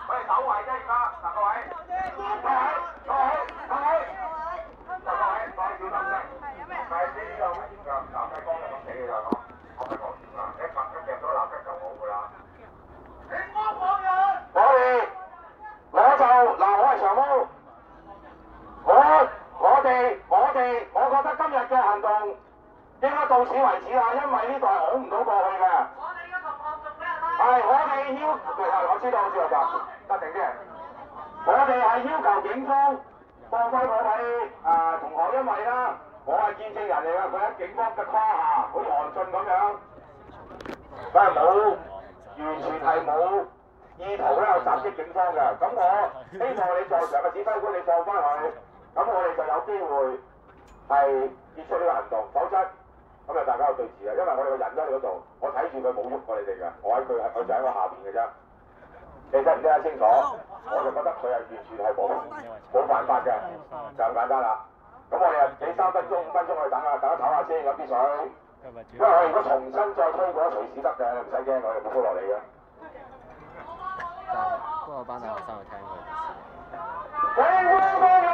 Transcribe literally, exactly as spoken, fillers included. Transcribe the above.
我哋守位啫，而家嗱各位，坐位，坐位，坐位，各位講小心聲，係呢個就南西江就咁死嘅咋講，我咪講笑啦，一夾一夾咗南西就冇㗎啦。警方放人，我哋我就嗱，我係長毛，我我哋我哋，我覺得今日嘅行動應該到此為止啦，因為呢度係拱唔到過去嘅。係，我哋要，係我知道，我知道㗎，得定啲。我哋係要求警方放低嗰位誒同學，因為啦，我係見證人嚟㗎，佢喺警方嘅胯下，好似韓信咁樣，佢係冇完全係冇意圖咧去襲擊警方嘅。咁我希望你在場嘅指揮官你放翻佢，咁我哋就有機會係結束呢個行動，否則。咁啊，大家有對峙啦，因為我哋個人都喺嗰度，我睇住佢冇喐過你哋嘅，我喺佢喺佢就喺我下邊嘅啫。你聽唔聽得清楚？我就覺得佢係完全係冇冇犯法嘅，就咁簡單啦。咁我哋啊幾三分鐘、五分鐘去等啊，等一唞下先，飲啲水。因為我如果重新再推過，隨時得嘅，你唔使驚，我哋冇拖落嚟嘅。 但係嗰個班大學生去聽佢。